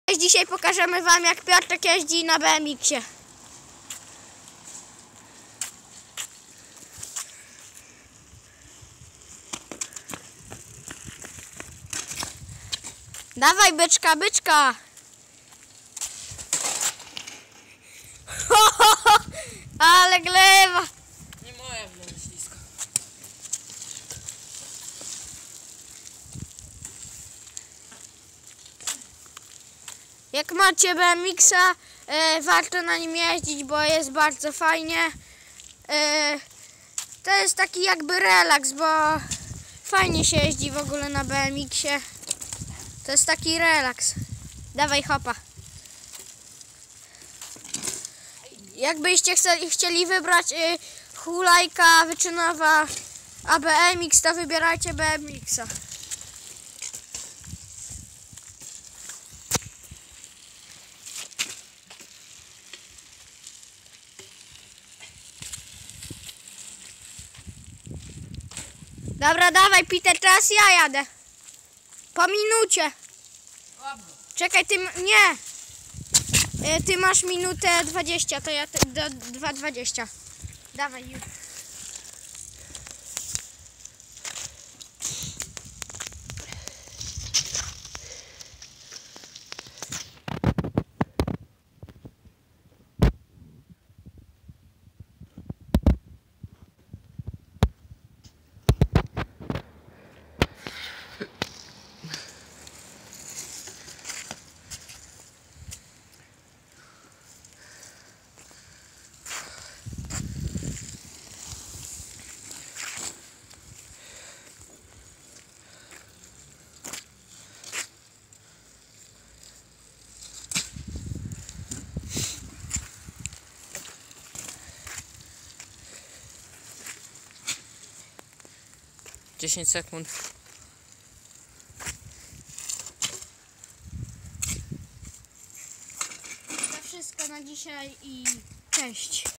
Dzisiaj pokażemy wam, jak Piotrek jeździ na BMX-ie. Dawaj byczka, byczka! Ale glewa! Nie moja wina, ślisko. Jak macie BMX-a, warto na nim jeździć, bo jest bardzo fajnie. To jest taki jakby relaks, bo fajnie się jeździ w ogóle na BMX-ie. To jest taki relaks. Dawaj hopa. Jakbyście chcieli wybrać hulajka, wyczynowa, a BMX, to wybierajcie BMX-a. Dobra, dawaj Peter, teraz ja jadę. Po minucie. Czekaj, ty... Nie. Ty masz minutę 20, to ja do 2:20. Dawaj już. - 10 sekund. To wszystko na dzisiaj i cześć.